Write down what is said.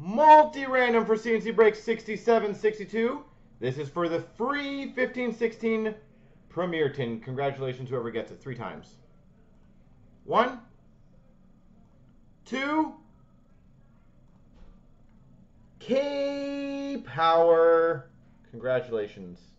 Multi Random for C&C Break 6762. This is for the free 1516 Premier Tin. Congratulations, whoever gets it 3 times. 1, 2, K Power. Congratulations.